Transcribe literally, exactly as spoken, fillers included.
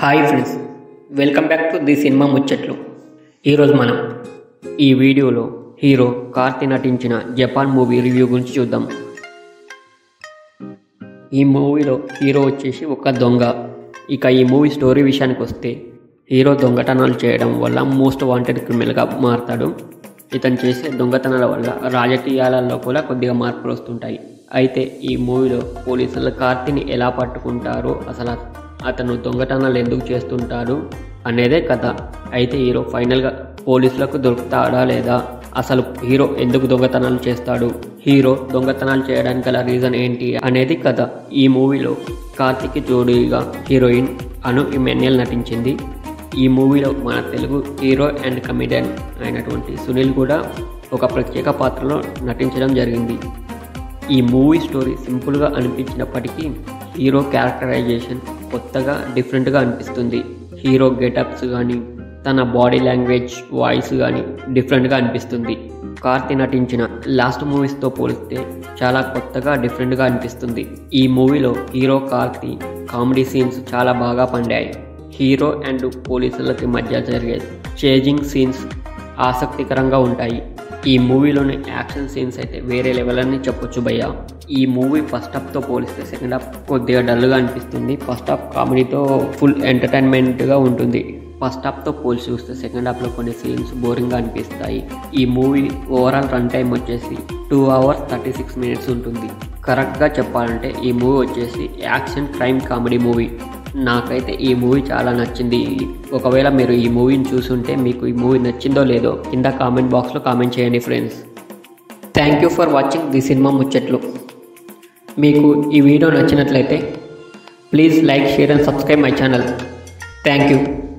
Hi friends, welcome back to the cinema ముచ్చట్లు. ఈరోజు మనం ఈ వీడియోలో హీరో కార్తి నటించిన జపాన్ మూవీ రివ్యూ గురించి చూద్దాం. ఈ మూవీలో హీరో వచ్చేసి ఒక దొంగ. ఇక ఈ మూవీ స్టోరీ విషయానికి వస్తే, హీరో దొంగతనాలు చేయడం వల్ల మోస్ట్ వాంటెడ్ క్రిమినల్గా మారతాడు. ఇతను చేసే దొంగతనాల వల్ల రాజకీయాలలో కూడా కొద్దిగా మార్పులు వస్తుంటాయి. అయితే ఈ మూవీలో పోలీసులు కార్తిని ఎలా పట్టుకుంటారో, అసలు అతను దొంగతనాలు ఎందుకు చేస్తుంటాడు అనేదే కథ. అయితే హీరో ఫైనల్గా పోలీసులకు దొరుకుతాడా లేదా, అసలు హీరో ఎందుకు దొంగతనాలు చేస్తాడు, హీరో దొంగతనాలు చేయడానికి గల రీజన్ ఏంటి అనేది కథ. ఈ మూవీలో కార్తికి జోడీగా హీరోయిన్ అను ఇమాన్యుయల్ నటించింది. ఈ మూవీలో మన తెలుగు హీరో అండ్ కమెడియన్ అయినటువంటి సునీల్ కూడా ఒక ప్రత్యేక పాత్రలో నటించడం జరిగింది. ఈ మూవీ స్టోరీ సింపుల్గా అనిపించినప్పటికీ హీరో క్యారెక్టరైజేషన్ కొత్తగా డిఫరెంట్గా అనిపిస్తుంది. హీరో గెటప్స్ కానీ, తన బాడీ లాంగ్వేజ్, వాయిస్ కానీ డిఫరెంట్గా అనిపిస్తుంది. కార్తి నటించిన లాస్ట్ మూవీస్తో పోలిస్తే చాలా కొత్తగా డిఫరెంట్గా అనిపిస్తుంది. ఈ మూవీలో హీరో కార్తి కామెడీ సీన్స్ చాలా బాగా పండాయి. హీరో అండ్ పోలీసులకి మధ్య జరిగే చేజింగ్ సీన్స్ ఆసక్తికరంగా ఉంటాయి. ఈ మూవీలోని యాక్షన్ సీన్స్ అయితే వేరే లెవెల్ అని చెప్పొచ్చు భయ్య. ఈ మూవీ ఫస్ట్ హాఫ్తో పోలిస్తే సెకండ్ హాఫ్ కొద్దిగా డల్గా అనిపిస్తుంది. ఫస్ట్ హాఫ్ కామెడీతో ఫుల్ ఎంటర్టైన్మెంట్గా ఉంటుంది. ఫస్ట్ హాఫ్తో పోల్చి చూస్తే సెకండ్ హాఫ్లో కొన్ని సీన్స్ బోరింగ్గా అనిపిస్తాయి. ఈ మూవీ ఓవరాల్ రన్ టైం వచ్చేసి two hours thirty six minutes ఉంటుంది. కరెక్ట్గా చెప్పాలంటే ఈ మూవీ వచ్చేసి యాక్షన్ క్రైమ్ కామెడీ మూవీ. నాకైతే ఈ మూవీ చాలా నచ్చింది. ఒకవేళ మీరు ఈ మూవీని చూసుంటే మీకు ఈ మూవీ నచ్చిందో లేదో కింద కామెంట్ బాక్స్లో కామెంట్ చేయండి friends. Thank you for watching the cinema ముచ్చట్లు. మీకు ఈ వీడియో నచ్చినట్లయితే please like, share and subscribe my channel. Thank you.